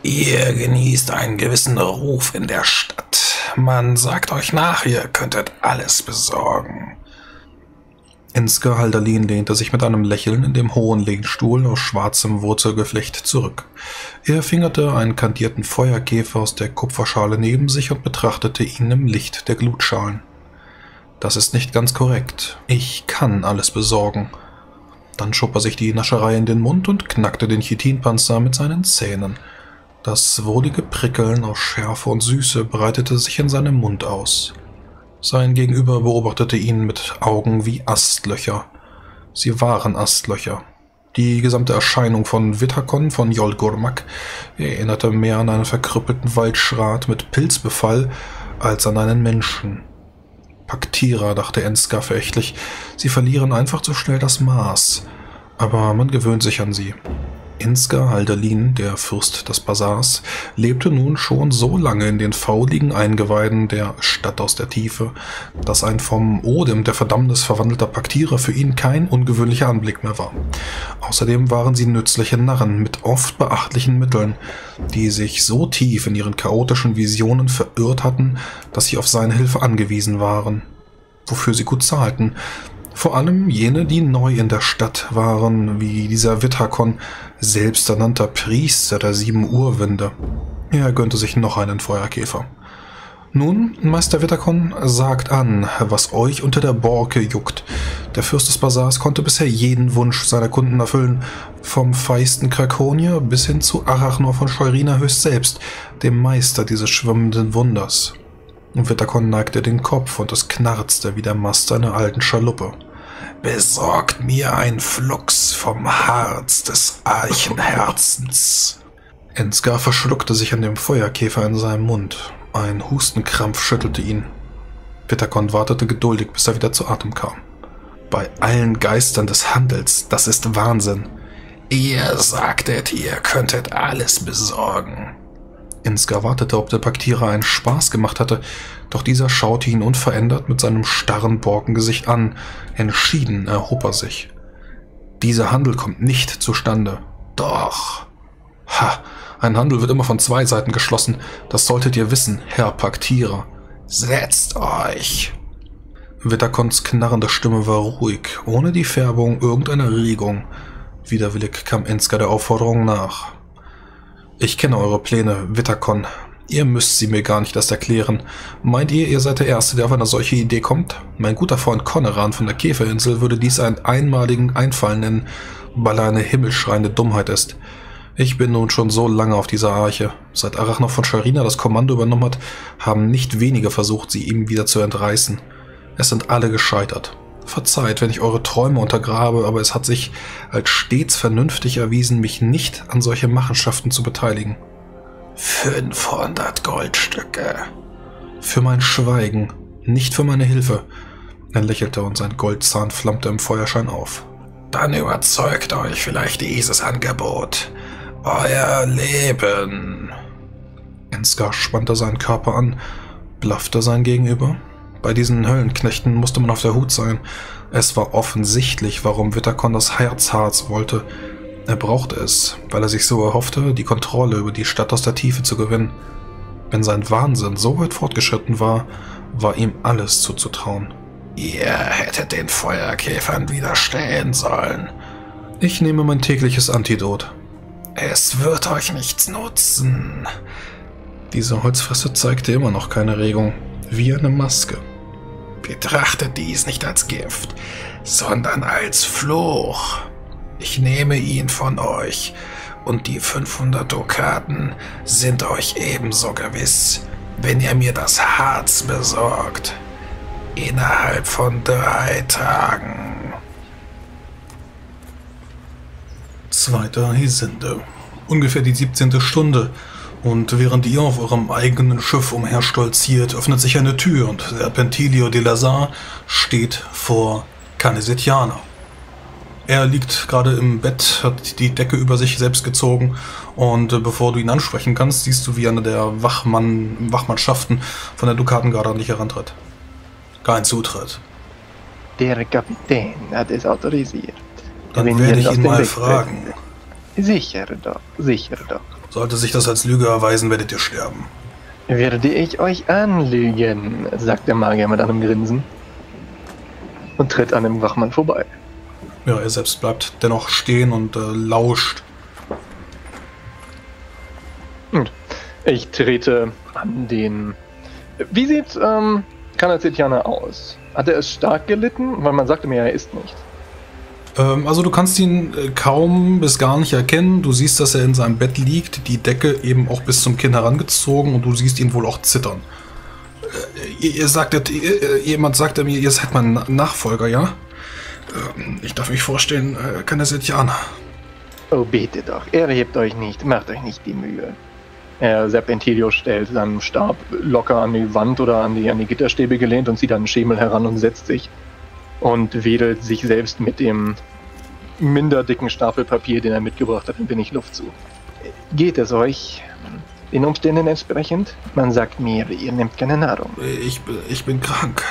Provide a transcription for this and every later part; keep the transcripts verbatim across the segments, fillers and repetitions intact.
Ihr genießt einen gewissen Ruf in der Stadt. Man sagt euch nach, ihr könntet alles besorgen. Ensgar Haldalin lehnte sich mit einem Lächeln in dem hohen Lehnstuhl aus schwarzem Wurzelgeflecht zurück. Er fingerte einen kandierten Feuerkäfer aus der Kupferschale neben sich und betrachtete ihn im Licht der Glutschalen. Das ist nicht ganz korrekt. Ich kann alles besorgen. Dann schob er sich die Nascherei in den Mund und knackte den Chitinpanzer mit seinen Zähnen. Das wohlige Prickeln aus Schärfe und Süße breitete sich in seinem Mund aus. Sein Gegenüber beobachtete ihn mit Augen wie Astlöcher. Sie waren Astlöcher. Die gesamte Erscheinung von Witterkon von Yolgurmak erinnerte mehr an einen verkrüppelten Waldschrat mit Pilzbefall als an einen Menschen. Paktierer, dachte Ensgar verächtlich, sie verlieren einfach zu schnell das Maß. Aber man gewöhnt sich an sie. Ensgar Haldalin, der Fürst des Bazars, lebte nun schon so lange in den fauligen Eingeweiden der Stadt aus der Tiefe, dass ein vom Odem der Verdammnis verwandelter Paktierer für ihn kein ungewöhnlicher Anblick mehr war. Außerdem waren sie nützliche Narren mit oft beachtlichen Mitteln, die sich so tief in ihren chaotischen Visionen verirrt hatten, dass sie auf seine Hilfe angewiesen waren, wofür sie gut zahlten. Vor allem jene, die neu in der Stadt waren, wie dieser Witterkon, selbsternannter Priester der sieben Urwinde. Er gönnte sich noch einen Feuerkäfer. Nun, Meister Witterkon, sagt an, was euch unter der Borke juckt. Der Fürst des Bazars konnte bisher jeden Wunsch seiner Kunden erfüllen, vom feisten Krakonier bis hin zu Arachnor von Scheurina höchst selbst, dem Meister dieses schwimmenden Wunders. Witterkon neigte den Kopf und es knarzte wie der Mast einer alten Schaluppe. Besorgt mir ein Flux vom Harz des Archenherzens. Ensgar verschluckte sich an dem Feuerkäfer in seinem Mund. Ein Hustenkrampf schüttelte ihn. Witterkon wartete geduldig, bis er wieder zu Atem kam. Bei allen Geistern des Handels, das ist Wahnsinn. Ihr sagtet, ihr könntet alles besorgen. Ensgar wartete, ob der Paktierer einen Spaß gemacht hatte, doch dieser schaute ihn unverändert mit seinem starren Borkengesicht an. Entschieden erhob er sich. Dieser Handel kommt nicht zustande. Doch. Ha, ein Handel wird immer von zwei Seiten geschlossen. Das solltet ihr wissen, Herr Paktierer. Setzt euch. Witterkons knarrende Stimme war ruhig, ohne die Färbung irgendeiner Regung. Widerwillig kam Ensgar der Aufforderung nach. Ich kenne eure Pläne, Witterkon. Ihr müsst sie mir gar nicht erst erklären. Meint ihr, ihr seid der Erste, der auf eine solche Idee kommt? Mein guter Freund Conneran von der Käferinsel würde dies einen einmaligen Einfall nennen, weil er eine himmelschreiende Dummheit ist. Ich bin nun schon so lange auf dieser Arche. Seit Arachnor von Scheurina das Kommando übernommen hat, haben nicht wenige versucht, sie ihm wieder zu entreißen. Es sind alle gescheitert. Verzeiht, wenn ich eure Träume untergrabe, aber es hat sich als stets vernünftig erwiesen, mich nicht an solche Machenschaften zu beteiligen. fünfhundert Goldstücke. Für mein Schweigen, nicht für meine Hilfe. Er lächelte und sein Goldzahn flammte im Feuerschein auf. Dann überzeugt euch vielleicht dieses Angebot. Euer Leben. Ensgar spannte seinen Körper an, blaffte sein Gegenüber. Bei diesen Höllenknechten musste man auf der Hut sein. Es war offensichtlich, warum Witterkon das Herzharz wollte. Er brauchte es, weil er sich so erhoffte, die Kontrolle über die Stadt aus der Tiefe zu gewinnen. Wenn sein Wahnsinn so weit fortgeschritten war, war ihm alles zuzutrauen. Ihr hättet den Feuerkäfern widerstehen sollen. Ich nehme mein tägliches Antidot. Es wird euch nichts nutzen. Diese Holzfresse zeigte immer noch keine Regung, wie eine Maske. Betrachtet dies nicht als Gift, sondern als Fluch. Ich nehme ihn von euch, und die fünfhundert Dukaten sind euch ebenso gewiss, wenn ihr mir das Harz besorgt. Innerhalb von drei Tagen. Zweiter Hisinde. Ungefähr die siebzehnte Stunde. Und während ihr auf eurem eigenen Schiff umherstolziert, öffnet sich eine Tür und Serpentilio de Lazar steht vor Canesetiana. Er liegt gerade im Bett, hat die Decke über sich selbst gezogen und äh, bevor du ihn ansprechen kannst, siehst du, wie einer der Wachmann, Wachmannschaften von der Dukatengarde an dich herantritt. Kein Zutritt. Der Kapitän hat es autorisiert. Dann werde ich ihn mal fragen. Sicher doch, sicher doch. Sollte sich das als Lüge erweisen, werdet ihr sterben. Werde ich euch anlügen, sagt der Magier mit einem Grinsen und tritt an dem Wachmann vorbei. Ja, er selbst bleibt dennoch stehen und äh, lauscht. Und ich trete an den... Wie sieht ähm, Kanazetianer aus? Hat er es stark gelitten? Weil man sagte mir, er ist nicht. Ähm, also du kannst ihn äh, kaum bis gar nicht erkennen. Du siehst, dass er in seinem Bett liegt, die Decke eben auch bis zum Kinn herangezogen und du siehst ihn wohl auch zittern. Äh, ihr, ihr sagtet, ihr, jemand sagte mir, ihr seid mein Nachfolger, ja? Äh, ich darf mich vorstellen, äh, Kanazetianer. Oh, bitte doch, erhebt euch nicht, macht euch nicht die Mühe. Herr Serpentilio stellt seinen Stab locker an die Wand oder an die, an die Gitterstäbe gelehnt und zieht einen Schemel heran und setzt sich und wedelt sich selbst mit dem minder dicken Stapel Papier, den er mitgebracht hat, ein wenig Luft zu. Geht es euch den Umständen entsprechend? Man sagt mir, ihr nehmt keine Nahrung. Ich, ich bin krank.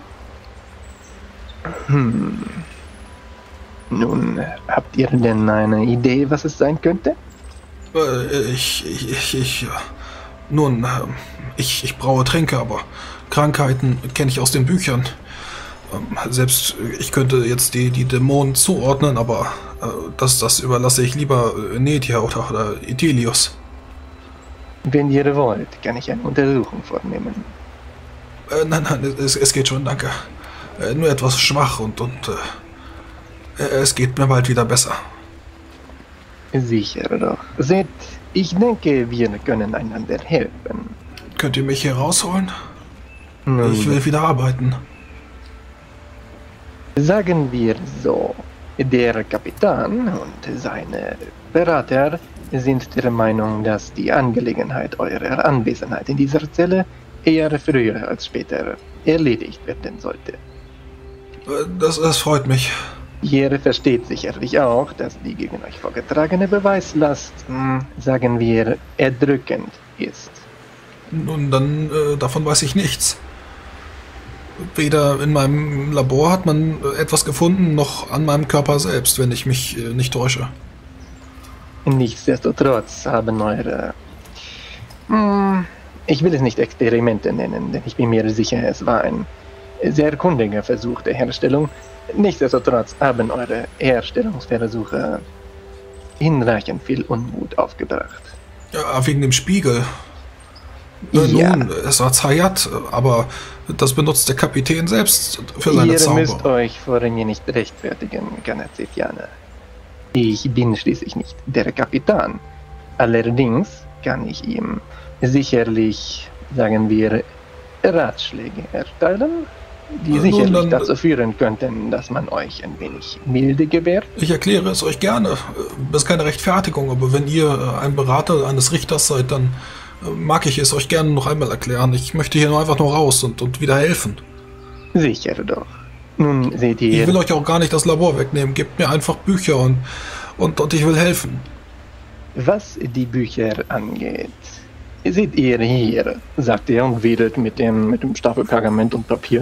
Hm. Nun, habt ihr denn eine Idee, was es sein könnte? Ich, ich, ich, ich, nun, ich, ich braue Tränke, aber Krankheiten kenne ich aus den Büchern. Selbst ich könnte jetzt die, die Dämonen zuordnen, aber das, das überlasse ich lieber Netia oder, oder Ithelios. Wenn ihr wollt, kann ich eine Untersuchung vornehmen. Äh, nein, nein, es, es geht schon, danke. Äh, nur etwas schwach und, und äh, es geht mir bald wieder besser. Sicher doch. Seht, ich denke, wir können einander helfen. Könnt ihr mich hier rausholen? Nun, Ich will wieder arbeiten. sagen wir so, der Kapitän und seine Berater sind der Meinung, dass die Angelegenheit eurer Anwesenheit in dieser Zelle eher früher als später erledigt werden sollte. Äh, Das, das freut mich. Ihr versteht sicherlich auch, dass die gegen euch vorgetragene Beweislast, hm, sagen wir, erdrückend ist. Nun, dann, äh, davon weiß ich nichts. Weder in meinem Labor hat man äh, etwas gefunden, noch an meinem Körper selbst, wenn ich mich äh, nicht täusche. Nichtsdestotrotz haben eure, hm, ich will es nicht Experimente nennen, denn ich bin mir sicher, es war ein sehr kundiger Versuch der Herstellung. Nichtsdestotrotz haben eure Herstellungsversuche hinreichend viel Unmut aufgebracht. Ja, wegen dem Spiegel. Äh, Ja. Nun, es war Zayat, aber das benutzt der Kapitän selbst für seine Ihr Zauber. müsst euch vor mir nicht rechtfertigen, Kanazetianer. Ich bin schließlich nicht der Kapitän. Allerdings kann ich ihm sicherlich, sagen wir, Ratschläge erteilen, die Nun, sicherlich dann- dazu führen könnten, dass man euch ein wenig Milde gewährt. Ich erkläre es euch gerne. Das ist keine Rechtfertigung, aber wenn ihr äh, ein Berater eines Richters seid, dann äh, mag ich es euch gerne noch einmal erklären. Ich möchte hier nur einfach nur raus und, und wieder helfen. Sicher doch. Nun seht ihr... Ich will euch auch gar nicht das Labor wegnehmen. Gebt mir einfach Bücher und, und, und ich will helfen. Was die Bücher angeht, seht ihr hier, sagt er und wedelt mit dem, mit dem Stapel Pergament und Papier.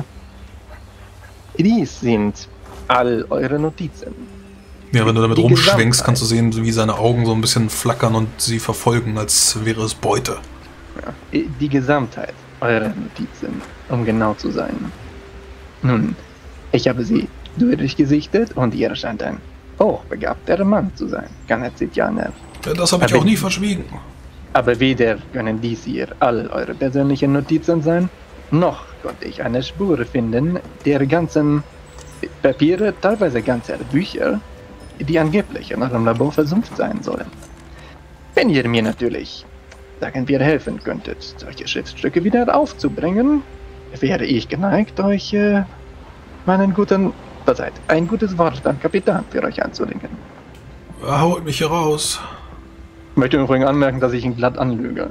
Dies sind all eure Notizen. Ja, wenn du damit Die rumschwenkst, Gesamtheit. kannst du sehen, wie seine Augen so ein bisschen flackern und sie verfolgen, als wäre es Beute. Ja, die Gesamtheit eurer Notizen, um genau zu sein. Nun, ich habe sie durchgesichtet und ihr scheint ein hochbegabter Mann zu sein, Kanazetianer. Ja, das habe ich Aber- auch nie verschwiegen. Aber weder können dies hier all eure persönlichen Notizen sein, noch konnte ich eine Spur finden der ganzen Papiere, teilweise ganzer Bücher, die angeblich in eurem Labor versumpft sein sollen. Wenn ihr mir natürlich, sagen wir, helfen könntet, solche Schriftstücke wieder aufzubringen, wäre ich geneigt, euch äh, meinen guten, verzeiht, ein gutes Wort am Kapitän für euch anzulegen. Er haut mich hier raus. Ich möchte übrigens anmerken, dass ich ihn glatt anlüge.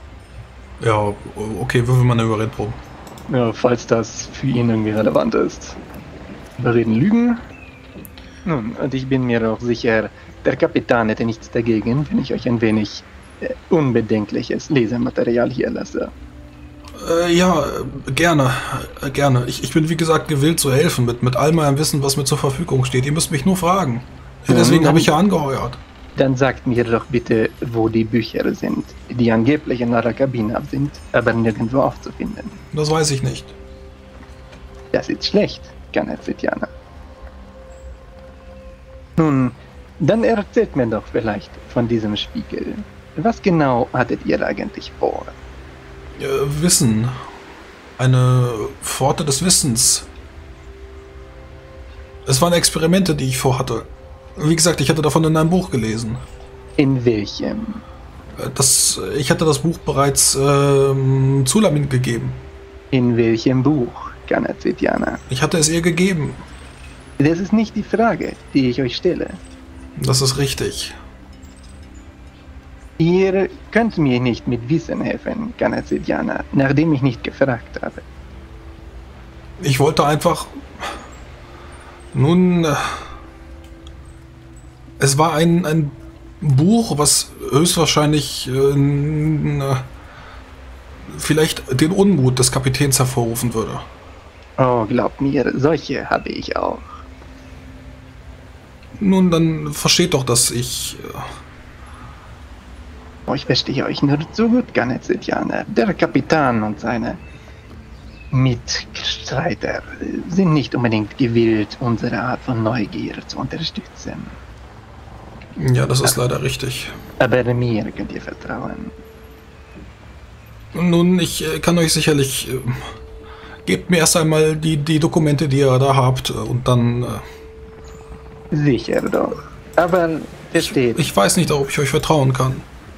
Ja, okay, würfel mal eine Überredprobe. Ja, falls das für ihn irgendwie relevant ist. Wir reden Lügen. Nun, und ich bin mir auch sicher, der Kapitän hätte nichts dagegen, wenn ich euch ein wenig äh, unbedenkliches Lesematerial hier lasse. Äh, ja, äh, gerne, äh, gerne. Ich, ich bin wie gesagt gewillt zu helfen mit, mit all meinem Wissen, was mir zur Verfügung steht. Ihr müsst mich nur fragen. Ja, Ja, deswegen dann- habe ich ja angeheuert. Dann sagt mir doch bitte, wo die Bücher sind, die angeblich in eurer Kabine sind, aber nirgendwo aufzufinden. Das weiß ich nicht. Das ist schlecht, Ganazetianer. Nun, dann erzählt mir doch vielleicht von diesem Spiegel. Was genau hattet ihr eigentlich vor? Äh, Wissen. Eine Pforte des Wissens. Es waren Experimente, die ich vorhatte. Wie gesagt, ich hatte davon in einem Buch gelesen. In welchem? Das, ich hatte das Buch bereits ähm, Zulamin gegeben. In welchem Buch, Ganazetianer? Ich hatte es ihr gegeben. Das ist nicht die Frage, die ich euch stelle. Das ist richtig. Ihr könnt mir nicht mit Wissen helfen, Ganazetianer, nachdem ich nicht gefragt habe. Ich wollte einfach... Nun... Äh, es war ein, ein Buch, was höchstwahrscheinlich äh, vielleicht den Unmut des Kapitäns hervorrufen würde. Oh, glaubt mir, solche habe ich auch. Nun, dann versteht doch, dass ich... Äh, Oh, ich verstehe euch nur zu gut, Ganazetianer. Der Kapitän und seine Mitstreiter sind nicht unbedingt gewillt, unsere Art von Neugier zu unterstützen. Ja, das ist leider richtig. Aber mir könnt ihr vertrauen. Nun, ich äh, kann euch sicherlich... Äh, gebt mir erst einmal die, die Dokumente, die ihr da habt, und dann... Äh, Sicher doch. Aber versteht. ich, ich weiß nicht, ob ich euch vertrauen kann.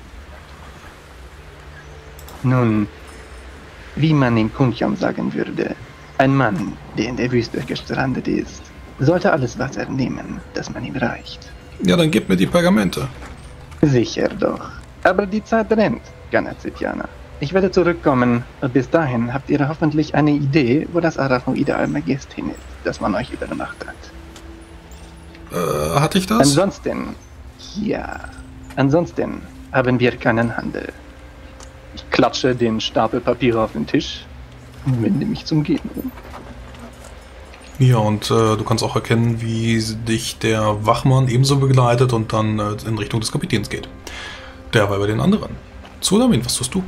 Nun, wie man in Kuncham sagen würde, ein Mann, der in der Wüste gestrandet ist, sollte alles Wasser nehmen, das man ihm reicht. Ja, dann gebt mir die Pergamente. Sicher doch. Aber die Zeit rennt, Ganazetianer. Ich werde zurückkommen und bis dahin habt ihr hoffentlich eine Idee, wo das Arachnoide Almagest hin ist, das man euch übermacht hat. Äh, hatte ich das? Ansonsten, ja, ansonsten haben wir keinen Handel. Ich klatsche den Stapel Papiere auf den Tisch und wende mich zum Gehen um. Ja, und äh, du kannst auch erkennen, wie dich der Wachmann ebenso begleitet und dann äh, in Richtung des Kapitäns geht. Der war bei den anderen. Zulamin, was tust du?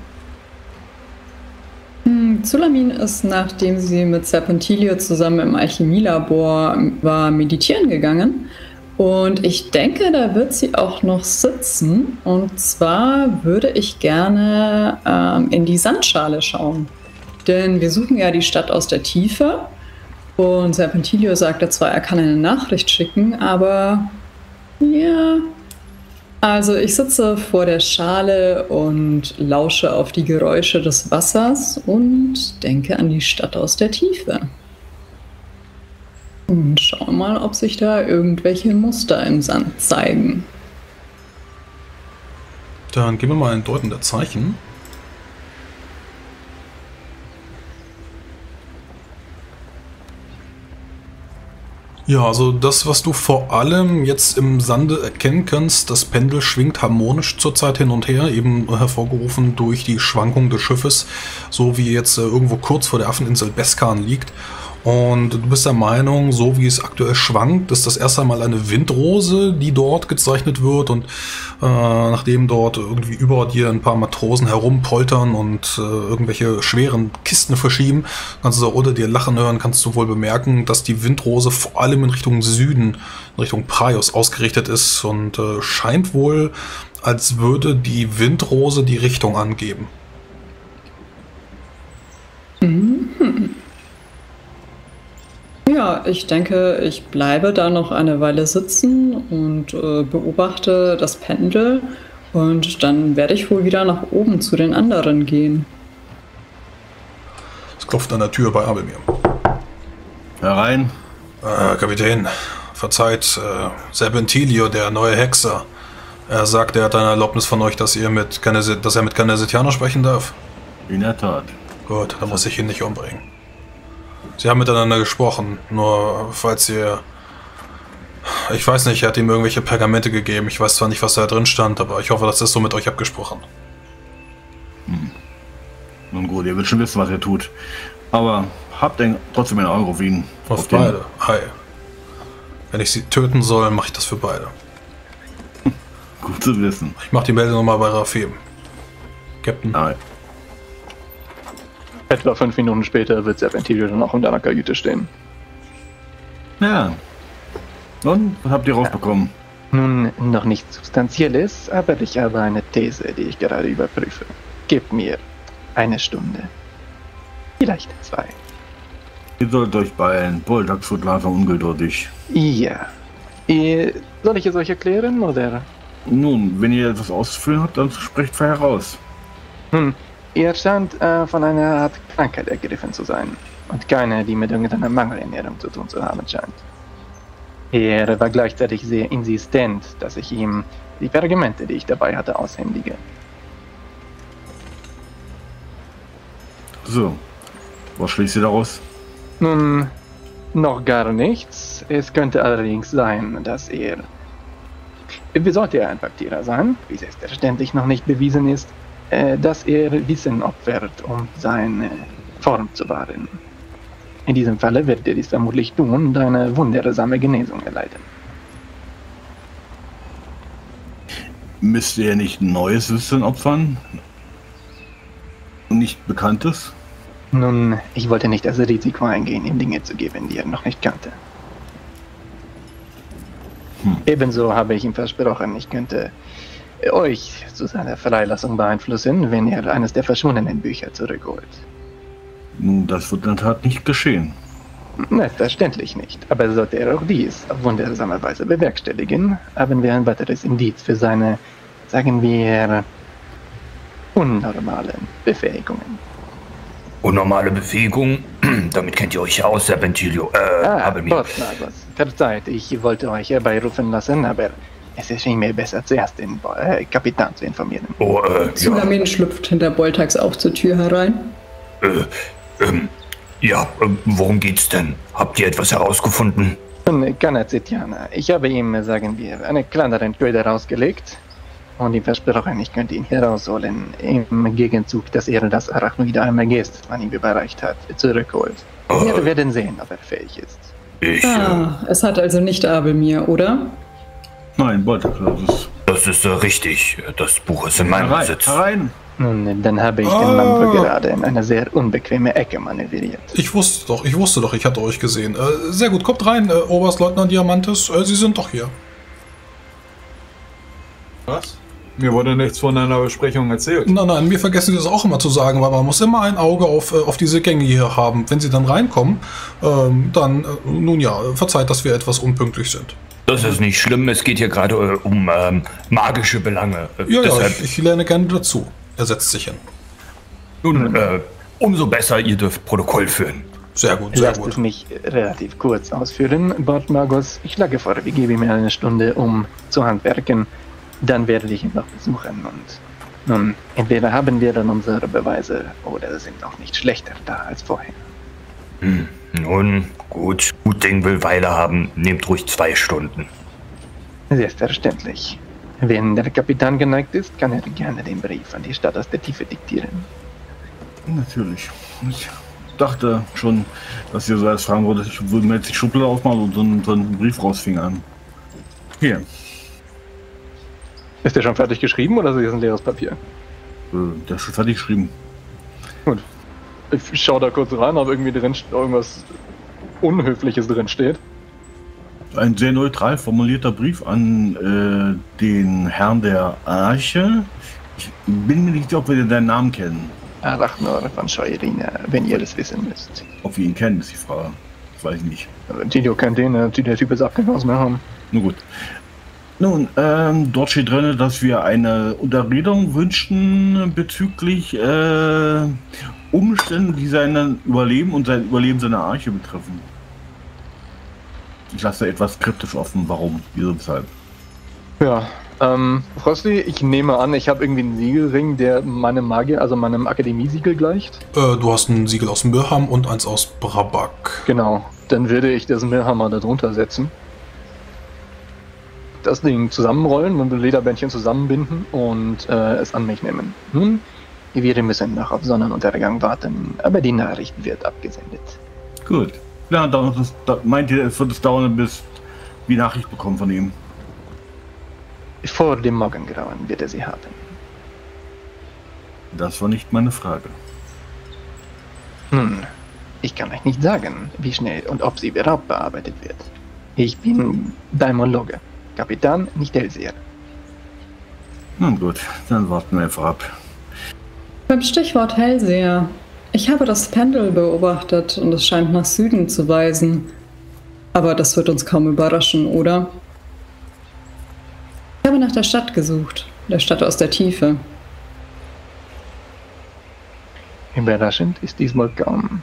Hm, Zulamin ist, nachdem sie mit Serpentilio zusammen im Alchemielabor war, meditieren gegangen. Und ich denke, da wird sie auch noch sitzen. Und zwar würde ich gerne ähm, in die Sandschale schauen. Denn wir suchen ja die Stadt aus der Tiefe. Und Serpentilio sagte zwar, er kann eine Nachricht schicken, aber ja. Also ich sitze vor der Schale und lausche auf die Geräusche des Wassers und denke an die Stadt aus der Tiefe. Und schau mal, ob sich da irgendwelche Muster im Sand zeigen. Dann geben wir mal ein Deuten der Zeichen. Ja, also das, was du vor allem jetzt im Sande erkennen kannst, das Pendel schwingt harmonisch zurzeit hin und her, eben hervorgerufen durch die Schwankung des Schiffes, so wie jetzt äh, irgendwo kurz vor der Affeninsel Beskan liegt. Und du bist der Meinung, so wie es aktuell schwankt, ist das erst einmal eine Windrose, die dort gezeichnet wird. Und äh, nachdem dort irgendwie über dir ein paar Matrosen herumpoltern und äh, irgendwelche schweren Kisten verschieben, kannst du so unter dir lachen hören, kannst du wohl bemerken, dass die Windrose vor allem in Richtung Süden, in Richtung Praios ausgerichtet ist und äh, scheint wohl, als würde die Windrose die Richtung angeben. Mhm. Ja, ich denke, ich bleibe da noch eine Weile sitzen und äh, beobachte das Pendel und dann werde ich wohl wieder nach oben zu den anderen gehen. Es klopft an der Tür bei Abelmir. Herein. Äh, Kapitän, verzeiht, äh, Serpentilio, der neue Hexer. Er sagt, er hat eine Erlaubnis von euch, dass, ihr mit Ganese, dass er mit Ganazetianer sprechen darf. In der Tat. Gut, dann muss ich ihn nicht umbringen. Sie haben miteinander gesprochen, nur falls ihr... Ich weiß nicht, er hat ihm irgendwelche Pergamente gegeben. Ich weiß zwar nicht, was da drin stand, aber ich hoffe, das ist so mit euch abgesprochen. Hm. Nun gut, ihr wird schon wissen, was ihr tut. Aber habt denn trotzdem ein Auge auf ihn. Auf, auf beide. Hi. Wenn ich sie töten soll, mache ich das für beide. Gut zu wissen. Ich mach die Meldung nochmal bei Rafim. Captain. Nein. Etwa fünf Minuten später wird Serpentilio dann auch in deiner Kajüte stehen. Ja. Und, was habt ihr rausbekommen? Nun, noch nichts Substanzielles, aber ich habe eine These, die ich gerade überprüfe. Gebt mir eine Stunde. Vielleicht zwei. Ihr sollt euch beeilen. Boltax wird langsam ungeduldig. Ja. Äh, Soll ich es euch erklären, oder? Nun, wenn ihr etwas auszufüllen habt, dann sprecht frei heraus. Hm. Ihr scheint äh, von einer Art Krankheit ergriffen zu sein. Und keine, die mit irgendeiner Mangelernährung zu tun zu haben scheint. Er war gleichzeitig sehr insistent, dass ich ihm die Pergamente, die ich dabei hatte, aushändige. So. Was schließt ihr daraus? Nun, noch gar nichts. Es könnte allerdings sein, dass er... Wie sollte er ein Paktierer sein, wie selbstverständlich noch nicht bewiesen ist, äh, dass er Wissen opfert, um seine Form zu wahren. In diesem Falle wird er dies vermutlich tun und eine wundersame Genesung erleiden. Müsst ihr nicht neues Wissen opfern? Nicht bekanntes? Nun, ich wollte nicht das Risiko eingehen, ihm Dinge zu geben, die er noch nicht kannte. Hm. Ebenso habe ich ihm versprochen, ich könnte euch zu seiner Freilassung beeinflussen, wenn er eines der verschwundenen Bücher zurückholt. Nun, das wird in der Tat nicht geschehen. Selbstverständlich nicht, aber sollte er auch dies auf wundersame Weise bewerkstelligen, haben wir ein weiteres Indiz für seine, sagen wir, unnormalen Befähigungen. Unnormale Befähigung? Damit kennt ihr euch ja aus, Serpentilio. Äh, Ah, habe mir. Portnagos. Verzeiht, ich wollte euch herbeirufen lassen, aber es erschien mir besser, zuerst den Bo äh, Kapitän zu informieren. Oh, äh, ja. Zulamin schlüpft hinter Boltax auch zur Tür herein. Äh, ähm, ja, äh, worum geht's denn? Habt ihr etwas herausgefunden? Nun, Kanazetianer, ich habe ihm, sagen wir, eine kleinere Köder rausgelegt und ihm versprochen, ich könnte ihn herausholen, im Gegenzug, dass er das Arachnoide Almagest, das man ihm überreicht hat, zurückholt. Wir Äh, werden sehen, ob er fähig ist. ich, äh, Ah, es hat also nicht Abelmir, oder? Nein, Boltax, das ist... das ist äh, richtig. Das Buch ist in meinem Herein, Besitz. herein! Nun, dann habe ich den Mann wohl gerade in eine sehr unbequeme Ecke manövriert. Ich wusste doch, ich wusste doch, ich hatte euch gesehen. Äh, sehr gut, kommt rein, äh, Oberstleutnant Diamantis. Äh, Sie sind doch hier. Was? Mir wurde nichts von einer Besprechung erzählt. Nein, nein, mir vergessen Sie das auch immer zu sagen, weil man muss immer ein Auge auf, äh, auf diese Gänge hier haben. Wenn Sie dann reinkommen, ähm, dann, äh, nun ja, verzeiht, dass wir etwas unpünktlich sind. Das ist nicht schlimm. Es geht hier gerade äh, um ähm, magische Belange. Äh, Ja, ja, deshalb, ich, ich lerne gerne dazu. Er setzt sich hin. nun, äh, umso besser, ihr dürft Protokoll führen. Sehr gut, sehr Lasst es gut. mich relativ kurz ausführen, Bordmagos. Ich schlage vor, wir geben ihm eine Stunde, um zu handwerken. Dann werde ich ihn noch besuchen und nun, entweder haben wir dann unsere Beweise oder sind auch nicht schlechter da als vorher. Hm, nun, gut. Gut Ding will Weile haben. Nehmt ruhig zwei Stunden. Selbstverständlich. Wenn der Kapitän geneigt ist, kann er gerne den Brief an die Stadt aus der Tiefe diktieren. Natürlich. Ich dachte schon, dass ihr so etwas fragen würdet. Ich würde mir jetzt die Schublade aufmachen und so einen, so einen Brief rausfingern. Hier. Ist der schon fertig geschrieben oder ist das ein leeres Papier? Äh, der ist schon fertig geschrieben. Gut. Ich schaue da kurz rein, ob irgendwie drin irgendwas Unhöfliches drin steht. Ein sehr neutral formulierter Brief an äh, den Herrn der Arche. Ich bin mir nicht sicher, ob wir deinen Namen kennen. Arachnor von Scheurina, wenn ihr das wissen müsst. Ob wir ihn kennen, ist die Frage. Das weiß ich nicht. Tito kennt den, der Typ ist abgehauen aus Merham. Nun gut. Nun, ähm, dort steht drin, dass wir eine Unterredung wünschten bezüglich äh, Umständen, die sein Überleben und sein Überleben seiner Arche betreffen. Ich lasse etwas kryptisch offen, warum, wieso, weshalb. Ja, ähm, Frosty, ich nehme an, ich habe irgendwie einen Siegelring, der meinem Magier, also meinem Akademiesiegel gleicht. Äh, du hast ein Siegel aus Mirham und eins aus Brabak. Genau, dann würde ich das Mirhammer da drunter setzen. Das Ding zusammenrollen und mit Lederbändchen zusammenbinden und äh, es an mich nehmen. Nun, wir müssen noch auf Sonnenuntergang warten, aber die Nachricht wird abgesendet. Gut. Ja, da, das, da, meint ihr, es wird es dauern, bis wir Nachricht bekommen von ihm? Vor dem Morgengrauen wird er sie haben. Das war nicht meine Frage. Nun, ich kann euch nicht sagen, wie schnell und ob sie überhaupt bearbeitet wird. Ich bin Daimologe, Kapitän, nicht Hellseher. Nun gut, dann warten wir einfach ab. Beim Stichwort Hellseher. Ich habe das Pendel beobachtet und es scheint nach Süden zu weisen. Aber das wird uns kaum überraschen, oder? Ich habe nach der Stadt gesucht, der Stadt aus der Tiefe. Überraschend ist diesmal kaum.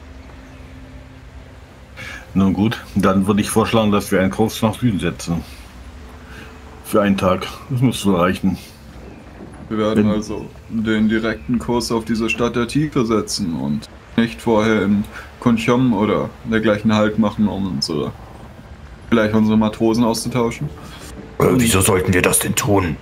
Nun gut, dann würde ich vorschlagen, dass wir einen Kurs nach Süden setzen. Für einen Tag. Das müsste so reichen. Wir werden Wenn- also den direkten Kurs auf diese Stadt der Tiefe setzen und nicht vorher in Kunchom oder dergleichen Halt machen, um unsere vielleicht unsere Matrosen auszutauschen. Äh, wieso sollten wir das denn tun?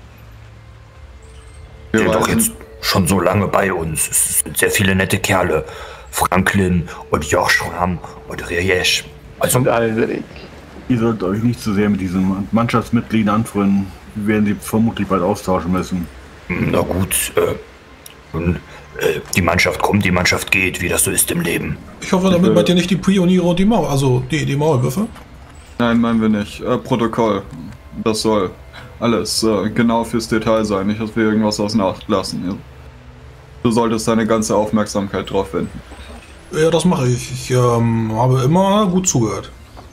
Wir Wir sind doch reisen- jetzt schon so lange bei uns. Es sind sehr viele nette Kerle. Franklin und Joshram und Riesch. Also, Und Alrik. Ihr sollt euch nicht zu sehr mit diesen Mannschaftsmitgliedern anfreunden. Wir werden sie vermutlich bald austauschen müssen. na gut, äh, nun, äh, die Mannschaft kommt, die Mannschaft geht, wie das so ist im Leben. Ich hoffe, damit meint ihr nicht die Pioniere und die Mauer, also die, die Maulwürfe. Nein, meinen wir nicht. Äh, Protokoll. Das soll alles äh, genau fürs Detail sein, nicht, dass wir irgendwas aus Acht lassen. Ja. Du solltest deine ganze Aufmerksamkeit drauf wenden. Ja, das mache ich. Ich ähm, habe immer gut zugehört.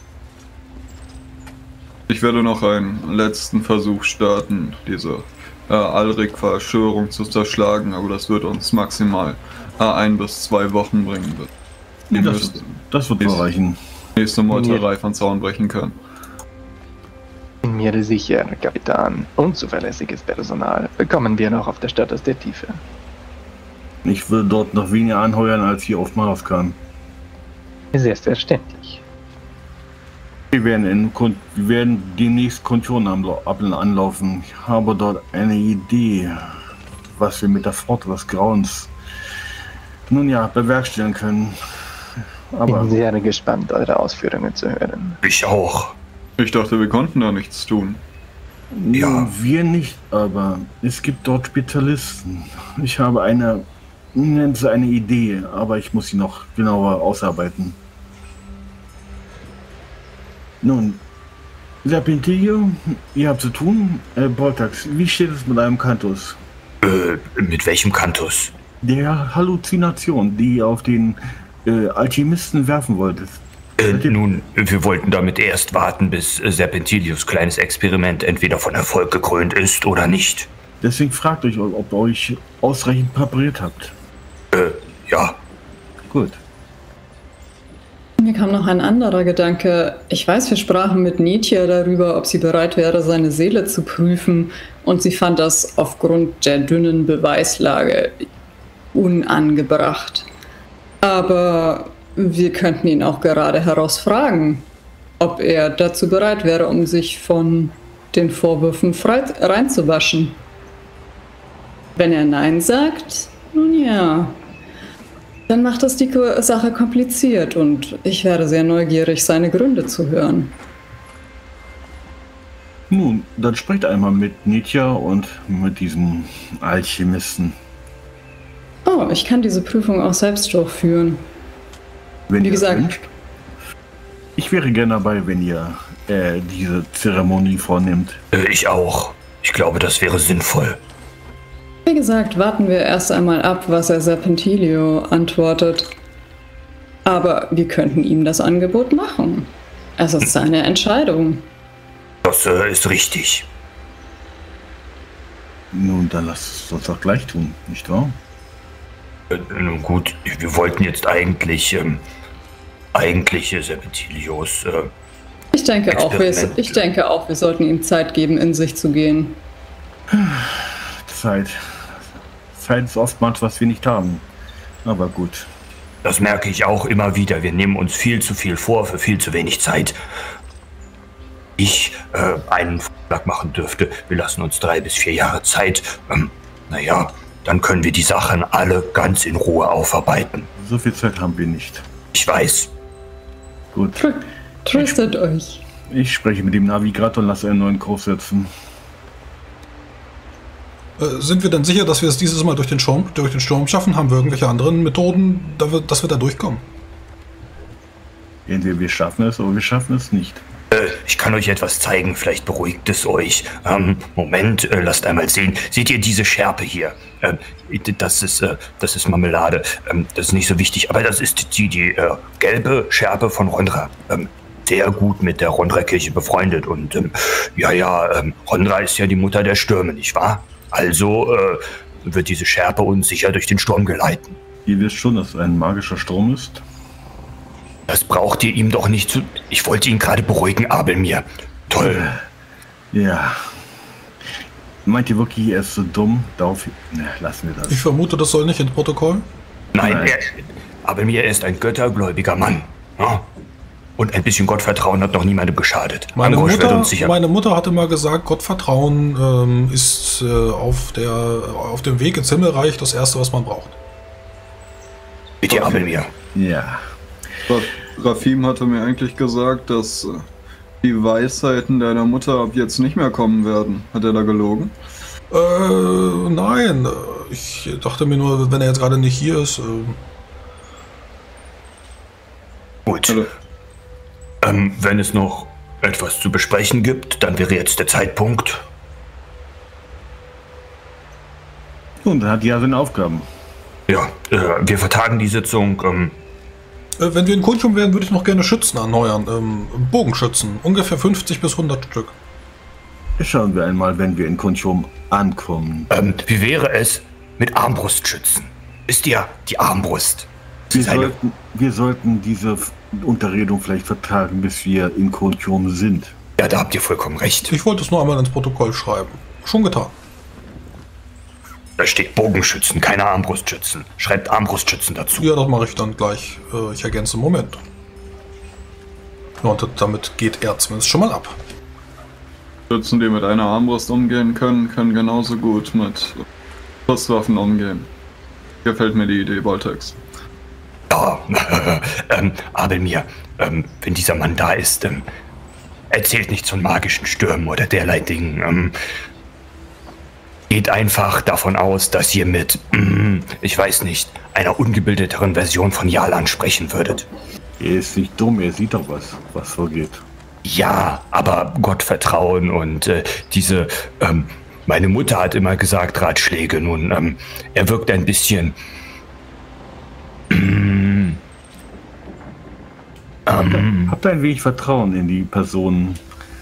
Ich werde noch einen letzten Versuch starten, diese äh, Alrik-Verschwörung zu zerschlagen, aber das wird uns maximal äh, ein bis zwei Wochen bringen. Nee, Ihr das, müsst das wird so reichen. nächste Meuterei von Zaun brechen können. Bin mir sicher, Kapitän, unzuverlässiges Personal bekommen wir noch auf der Stadt aus der Tiefe. Ich würde dort noch weniger anheuern, als hier auf Mars kam. Selbstverständlich. Wir werden, in, Kon- wir werden demnächst Konturen amla- ab- anlaufen. Ich habe dort eine Idee, was wir mit der Flotte des Grauens nun ja bewerkstelligen können. Aber Bin sehr gespannt, eure Ausführungen zu hören. Ich auch. Ich dachte, wir konnten da nichts tun. Ja. nun, wir nicht, aber es gibt dort Spezialisten. Ich habe eine, nennt sie eine Idee, aber ich muss sie noch genauer ausarbeiten. Nun, Serpentillo, ihr habt zu tun. Äh, Boltax, wie steht es mit einem Kantus? Äh, mit welchem Kantus? Der Halluzination, die ihr auf den äh, Alchemisten werfen wolltet. Äh, nun, wir wollten damit erst warten, bis äh, Serpentilius kleines Experiment entweder von Erfolg gekrönt ist oder nicht. Deswegen fragt euch, ob ihr euch ausreichend präpariert habt. Äh, ja. Gut. Mir kam noch ein anderer Gedanke. Ich weiß, wir sprachen mit Nietzsche darüber, ob sie bereit wäre, seine Seele zu prüfen. Und sie fand das aufgrund der dünnen Beweislage unangebracht. Aber wir könnten ihn auch gerade heraus fragen, ob er dazu bereit wäre, um sich von den Vorwürfen frei reinzuwaschen. Wenn er Nein sagt, nun ja, dann macht das die Ko- Sache kompliziert und ich wäre sehr neugierig, seine Gründe zu hören. Nun, dann sprecht einmal mit Nietzsche und mit diesem Alchemisten. Oh, ich kann diese Prüfung auch selbst durchführen. Wenn Wie ihr gesagt. wünscht. Ich wäre gerne dabei, wenn ihr äh, diese Zeremonie vornimmt. Äh, ich auch. Ich glaube, das wäre sinnvoll. Wie gesagt, warten wir erst einmal ab, was er Serpentilio antwortet. Aber wir könnten ihm das Angebot machen. Es ist seine Entscheidung. Das äh, ist richtig. Nun, dann lasst es uns doch gleich tun, nicht wahr? Äh, nun gut, wir wollten jetzt eigentlich, ähm, eigentlich äh, Serpentilius, äh, Ich denke, auch, wir, Experiment. ich denke auch, wir sollten ihm Zeit geben, in sich zu gehen. Zeit. Zeit ist oftmals, was wir nicht haben. Aber gut. das merke ich auch immer wieder. Wir nehmen uns viel zu viel vor für viel zu wenig Zeit. Ich äh, einen Vorschlag machen dürfte, wir lassen uns drei bis vier Jahre Zeit. Ähm, naja, dann können wir die Sachen alle ganz in Ruhe aufarbeiten. So viel Zeit haben wir nicht. Ich weiß. Gut. Tröstet euch. Ich spreche mit dem Navigator und lasse einen neuen Kurs setzen. Äh, sind wir denn sicher, dass wir es dieses Mal durch den Sturm, durch den Sturm schaffen? Haben wir irgendwelche anderen Methoden, da wir, dass wir da durchkommen? Entweder wir schaffen es oder wir schaffen es nicht. Äh, ich kann euch etwas zeigen, vielleicht beruhigt es euch. Ähm, Moment, äh, lasst einmal sehen. Seht ihr diese Schärpe hier? Ähm, das ist, äh, das ist Marmelade. Ähm, das ist nicht so wichtig, aber das ist die, die äh, gelbe Schärpe von Rondra. Ähm, sehr gut mit der Rondra-Kirche befreundet. Und ähm, ja, ja, ähm, Rondra ist ja die Mutter der Stürme, nicht wahr? Also äh, wird diese Schärpe uns sicher durch den Sturm geleiten. Ihr wisst schon, dass es ein magischer Sturm ist? Das braucht ihr ihm doch nicht zu... Ich wollte ihn gerade beruhigen, Abelmir. Toll. Ja. Meint ihr wirklich, er ist so dumm? Darauf... Ne, lassen wir das. Ich vermute, das soll nicht ins Protokoll. Nein, Nein. Er, Abelmir ist ein göttergläubiger Mann. Ja? Und ein bisschen Gottvertrauen hat noch niemandem geschadet. Meine Angosch wird Mutter, uns sicher... meine Mutter hatte mal gesagt, Gottvertrauen ähm, ist äh, auf, der, auf dem Weg ins Himmelreich das Erste, was man braucht. Bitte, Abelmir. Ja. Rafim hatte mir eigentlich gesagt, dass äh, die Weisheiten deiner Mutter ab jetzt nicht mehr kommen werden. Hat er da gelogen? Äh, nein. Ich dachte mir nur, wenn er jetzt gerade nicht hier ist. Äh Gut. Hallo. Ähm, wenn es noch etwas zu besprechen gibt, dann wäre jetzt der Zeitpunkt. Und dann hat die ja seine Aufgaben. Ja, äh, wir vertagen die Sitzung. Ähm, Äh, Wenn wir in Kunchum wären, würde ich noch gerne Schützen erneuern. Ähm, Bogenschützen. Ungefähr fünfzig bis hundert Stück. Schauen wir einmal, wenn wir in Kunchum ankommen. ähm, wie wäre es mit Armbrustschützen? Ist ja die Armbrust. Das Wir ist eine, sollten, wir sollten diese Unterredung vielleicht vertagen, bis wir in Kunchum sind. ja, da habt ihr vollkommen recht. Ich wollte es nur einmal ins Protokoll schreiben. Schon getan. Da steht Bogenschützen, keine Armbrustschützen. Schreibt Armbrustschützen dazu. Ja, das mache ich dann gleich. Äh, ich ergänze Moment. Ja, und damit geht er zumindest schon mal ab. Schützen, die mit einer Armbrust umgehen können, können genauso gut mit Schusswaffen umgehen. Gefällt mir die Idee, Voltex. Ja, ähm, Abelmir, ähm, wenn dieser Mann da ist, ähm, erzählt nichts von magischen Stürmen oder derlei Dingen. Ähm, geht einfach davon aus, dass ihr mit, mm, ich weiß nicht, einer ungebildeteren Version von Yalan sprechen würdet. Er ist nicht dumm, er sieht doch was, was vorgeht. Ja, aber Gottvertrauen und äh, diese, ähm, meine Mutter hat immer gesagt, Ratschläge. Nun, ähm, er wirkt ein bisschen, mm, ähm, Habt ein wenig Vertrauen in die Personen.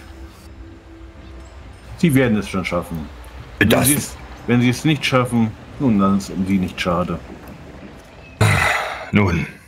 Sie werden es schon schaffen. Wenn das, sie es, wenn sie es nicht schaffen, nun, dann ist es um sie nicht schade. nun,